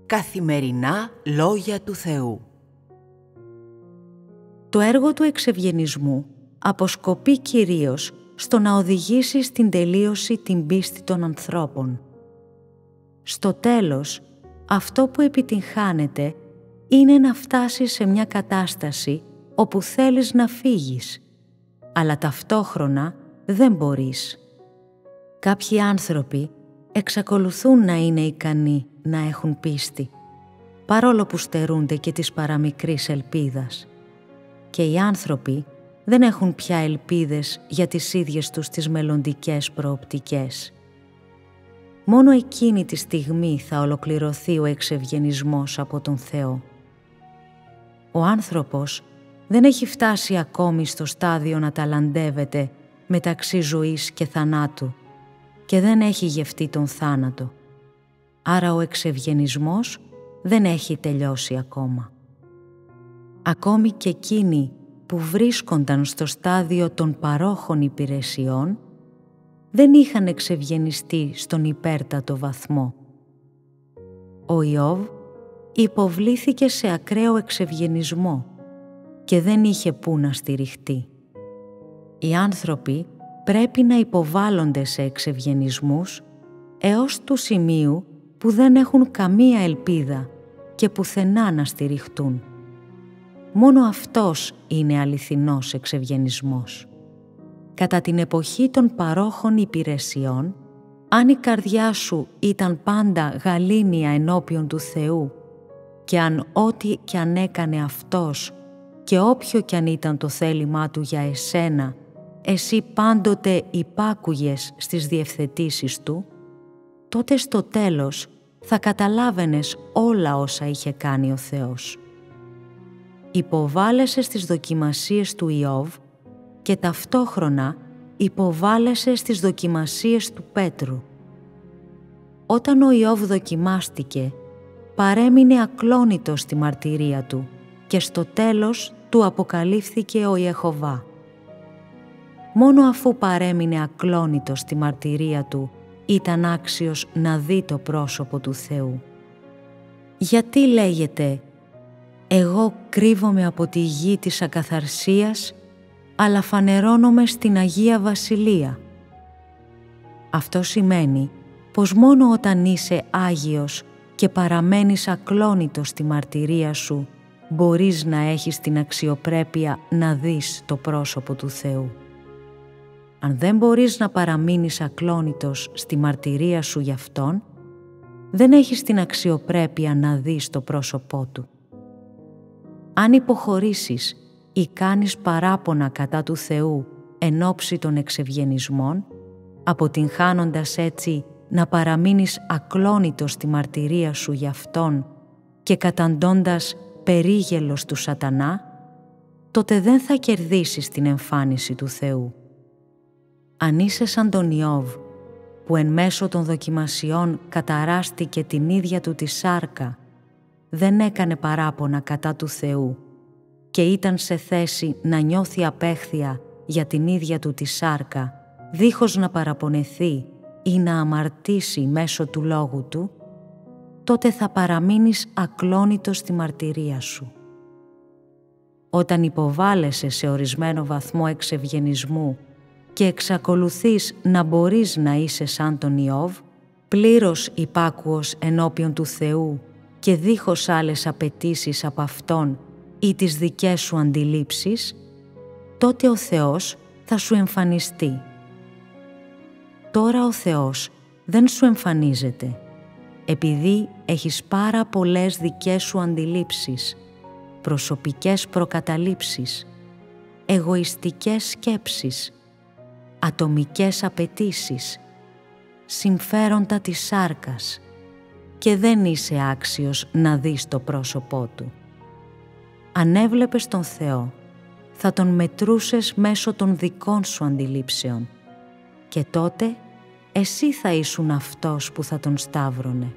Καθημερινά λόγια του Θεού. Το έργο του εξευγενισμού αποσκοπεί κυρίως στο να οδηγήσει στην τελείωση την πίστη των ανθρώπων. Στο τέλος, αυτό που επιτυγχάνεται είναι να φτάσεις σε μια κατάσταση όπου θέλεις να φύγεις, αλλά ταυτόχρονα δεν μπορείς. Κάποιοι άνθρωποι εξακολουθούν να είναι ικανοί να έχουν πίστη, παρόλο που στερούνται και της παραμικρής ελπίδας. Και οι άνθρωποι δεν έχουν πια ελπίδες για τις ίδιες τους τις μελλοντικές προοπτικές. Μόνο εκείνη τη στιγμή θα ολοκληρωθεί ο εξευγενισμός από τον Θεό. Ο άνθρωπος δεν έχει φτάσει ακόμη στο στάδιο να ταλαντεύεται μεταξύ ζωής και θανάτου και δεν έχει γευτεί τον θάνατο. Άρα ο εξευγενισμός δεν έχει τελειώσει ακόμα. Ακόμη και εκείνοι που βρίσκονταν στο στάδιο των παρόχων υπηρεσιών δεν είχαν εξευγενιστεί στον υπέρτατο βαθμό. Ο Ιώβ υποβλήθηκε σε ακραίο εξευγενισμό και δεν είχε πού να στηριχτεί. Οι άνθρωποι πρέπει να υποβάλλονται σε εξευγενισμούς έως του σημείου που δεν έχουν καμία ελπίδα και πουθενά να στηριχτούν. Μόνο αυτός είναι αληθινός εξευγενισμός. Κατά την εποχή των παρόχων υπηρεσιών, αν η καρδιά σου ήταν πάντα γαλήνια ενώπιον του Θεού και αν ό,τι κι αν έκανε Αυτός και όποιο κι αν ήταν το θέλημά Του για εσένα, εσύ πάντοτε υπάκουγες στις διευθετήσεις Του, τότε στο τέλος θα καταλάβαινες όλα όσα είχε κάνει ο Θεός. Υποβάλλεσαι στις δοκιμασίες του Ιώβ και ταυτόχρονα υποβάλλεσαι στις δοκιμασίες του Πέτρου. Όταν ο Ιώβ δοκιμάστηκε, παρέμεινε ακλόνητος στη μαρτυρία του και στο τέλος του αποκαλύφθηκε ο Ιεχωβά. Μόνο αφού παρέμεινε ακλόνητος στη μαρτυρία του, ήταν άξιος να δει το πρόσωπο του Θεού. Γιατί λέγεται «Εγώ κρύβομαι από τη γη της ακαθαρσίας, αλλά φανερώνομαι στην Αγία Βασιλεία». Αυτό σημαίνει πως μόνο όταν είσαι Άγιος και παραμένεις ακλόνητος στη μαρτυρία σου, μπορείς να έχεις την αξιοπρέπεια να δεις το πρόσωπο του Θεού. Αν δεν μπορείς να παραμείνεις ακλόνητος στη μαρτυρία σου γι' Αυτόν, δεν έχεις την αξιοπρέπεια να δεις το πρόσωπό Του. Αν υποχωρήσεις ή κάνεις παράπονα κατά του Θεού εν ώψη των εξευγενισμών, αποτυγχάνοντας έτσι να παραμείνεις ακλόνητος στη μαρτυρία σου γι' Αυτόν και καταντώντας περίγελος του Σατανά, τότε δεν θα κερδίσεις την εμφάνιση του Θεού. Αν είσαι σαν τον Ιώβ, που εν μέσω των δοκιμασιών καταράστηκε την ίδια του τη σάρκα, δεν έκανε παράπονα κατά του Θεού και ήταν σε θέση να νιώθει απέχθεια για την ίδια του τη σάρκα, δίχως να παραπονεθεί ή να αμαρτήσει μέσω του λόγου του, τότε θα παραμείνεις ακλόνητος στη μαρτυρία σου. Όταν υποβάλλεσαι σε ορισμένο βαθμό εξευγενισμού και εξακολουθείς να μπορείς να είσαι σαν τον Ιώβ, πλήρως υπάκουος ενώπιον του Θεού και δίχως άλλες απαιτήσεις από Αυτόν ή τις δικές σου αντιλήψεις, τότε ο Θεός θα σου εμφανιστεί. Τώρα ο Θεός δεν σου εμφανίζεται, επειδή έχεις πάρα πολλές δικές σου αντιλήψεις, προσωπικές προκαταλήψεις, εγωιστικές σκέψεις, ατομικές απαιτήσεις, συμφέροντα της σάρκας και δεν είσαι άξιος να δεις το πρόσωπό Του. Αν έβλεπες τον Θεό, θα Τον μετρούσες μέσω των δικών σου αντιλήψεων και τότε εσύ θα ήσουν αυτός που θα Τον σταύρωνε.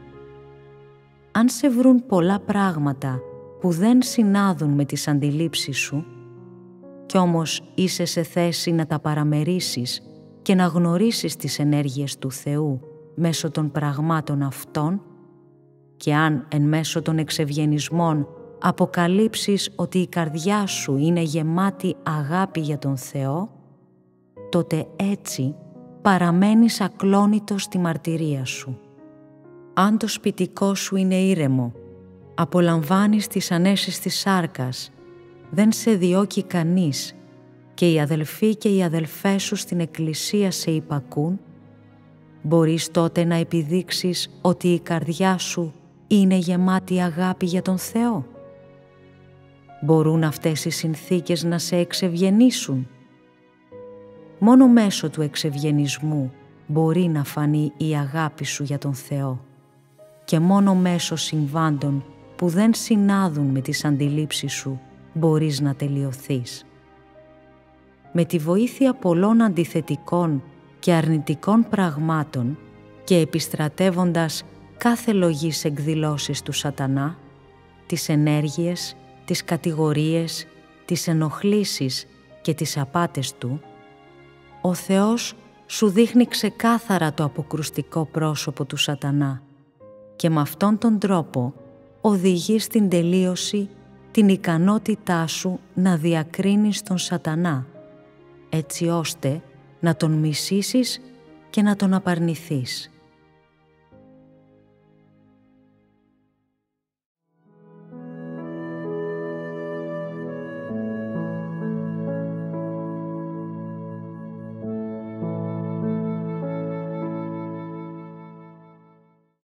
Αν σε βρουν πολλά πράγματα που δεν συνάδουν με τις αντιλήψεις σου, κι όμως είσαι σε θέση να τα παραμερίσεις και να γνωρίσεις τις ενέργειες του Θεού μέσω των πραγμάτων αυτών, και αν εν μέσω των εξευγενισμών αποκαλύψεις ότι η καρδιά σου είναι γεμάτη αγάπη για τον Θεό, τότε έτσι παραμένεις ακλόνητος στη μαρτυρία σου. Αν το σπιτικό σου είναι ήρεμο, απολαμβάνεις τις ανέσεις της σάρκας, δεν σε διώκει κανείς και οι αδελφοί και οι αδελφές σου στην εκκλησία σε υπακούν, μπορείς τότε να επιδείξεις ότι η καρδιά σου είναι γεμάτη αγάπη για τον Θεό. Μπορούν αυτές οι συνθήκες να σε εξευγενήσουν. Μόνο μέσω του εξευγενισμού μπορεί να φανεί η αγάπη σου για τον Θεό και μόνο μέσω συμβάντων που δεν συνάδουν με τις αντιλήψεις σου μπορείς να τελειωθείς. Με τη βοήθεια πολλών αντιθετικών και αρνητικών πραγμάτων και επιστρατεύοντας κάθε λογής εκδηλώσεις του σατανά, τις ενέργειες, τις κατηγορίες, τις ενοχλήσεις και τις απάτες του, ο Θεός σου δείχνει ξεκάθαρα το αποκρουστικό πρόσωπο του σατανά και με αυτόν τον τρόπο οδηγεί στην τελείωση την ικανότητά σου να διακρίνεις τον σατανά, έτσι ώστε να τον μισήσεις και να τον απαρνηθείς.